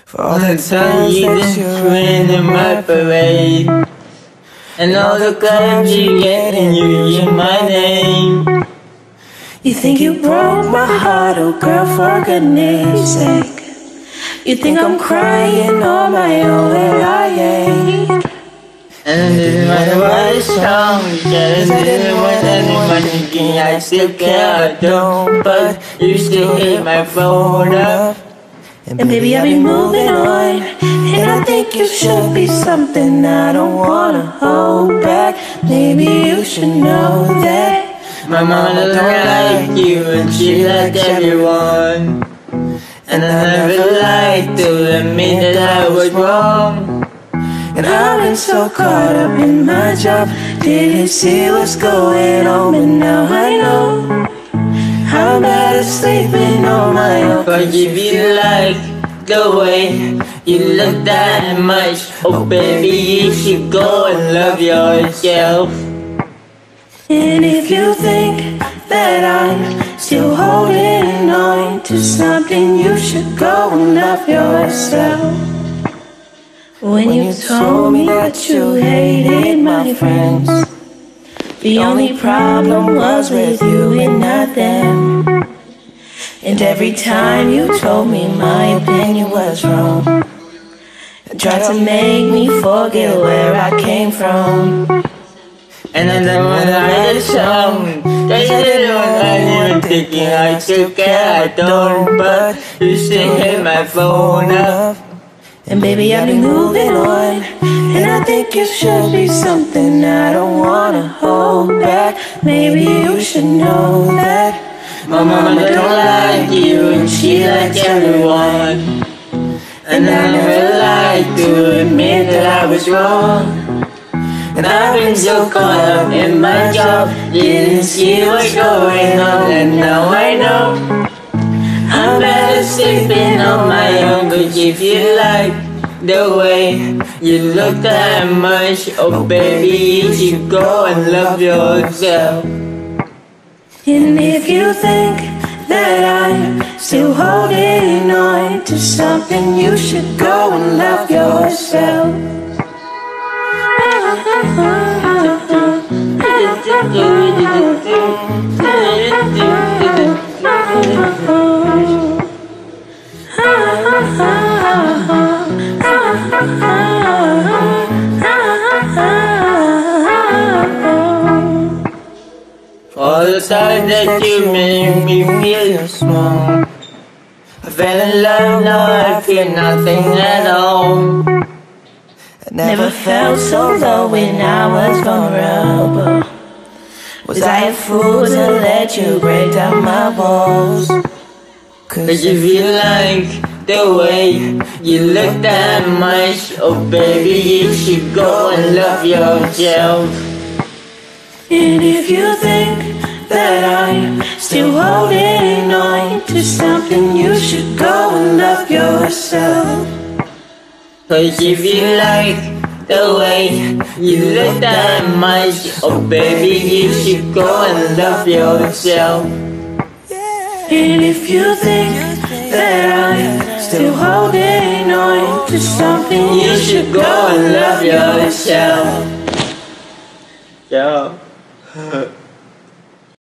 For all the times that you ran in my parade, and all the clubs you get and you use my name. You think you broke my heart, oh girl, for goodness sake. You think I'm crying on my own, well I ain't. And it doesn't matter what the song says, it doesn't matter anyone thinking I still care, I don't. But you still hit my phone up. And baby, I've been moving on, and I think you should be something I don't wanna hold back. Maybe you should know that my mama don't like you and she liked everyone. And I never lied to admit that I was wrong. And I've been so caught up in my job, didn't see what's going on, but now I know I'm better sleeping on my own. But if you like the way you look that much, oh baby, you should go and love yourself. And if you think that I'm still holding on to something, you should go and love yourself. When you told me that you hated my friends, the only problem was with you and not them. And every time you told me my opinion was wrong, tried to make me forget where I came from. And I don't wanna write a song, they didn't want anyone thinking I still care, I don't. But you still hit my phone up. And baby, I've been moving on, and I think you should be something I don't wanna hold back. Maybe you should know that my mama don't like you and she likes everyone. And I never lied to admit that I was wrong. And I've been so caught up in my job, didn't see what's going on, and now I know I'm better sleeping on my own. But if you like the way you look that much, oh baby, you should go and love yourself. And if you think that I'm still holding on to something, you should go and love yourself. All the time that you made me feel small, I fell in love, now I feel nothing at all. I never felt so low when I was vulnerable. Was I a fool to let you break down my walls? Cause if you like the way you look that much, oh baby, you should go and love yourself. And if you think that I'm still holding on to something, you should go and love yourself. Cause if you like the way you look that much, oh baby, you should go and love yourself. And if you think that I'm still holding on to something, you should go and love yourself. Yeah.